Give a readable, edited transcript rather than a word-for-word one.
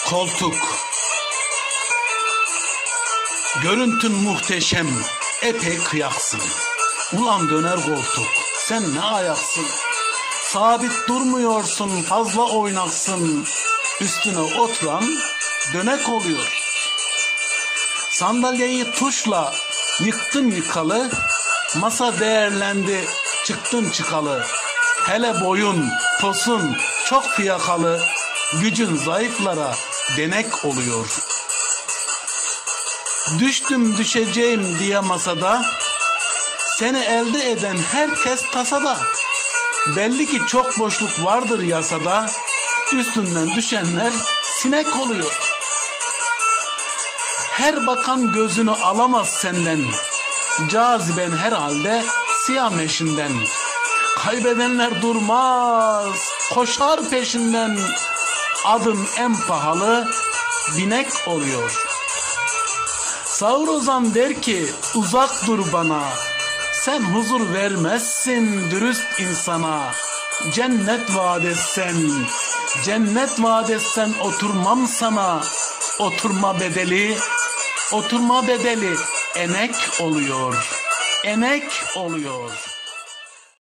Koltuk. Görüntün muhteşem, epey kıyaksın. Ulan döner koltuk, sen ne ayaksın? Sabit durmuyorsun, fazla oynaksın. Üstüne oturan dönek oluyor. Sandalyeyi tuşla yıktın yıkalı, masa değerlendi, çıktın çıkalı. Hele boyun, posun çok fiyakalı, gücün zayıflara denek oluyor. Düştüm düşeceğim diye masada, seni elde eden herkes tasada. Belli ki çok boşluk vardır yasada, üstünden düşenler sinek oluyor. Her bakan gözünü alamaz senden, caziben herhalde siyah eşinden. Kaybedenler durmaz, koşar peşinden, adın en pahalı binek oluyor. Sağır Ozan der ki uzak dur bana, sen huzur vermezsin dürüst insana. Cennet vaat etsen, cennet vaat etsen oturmam sana. Oturma bedeli enek oluyor, enek oluyor.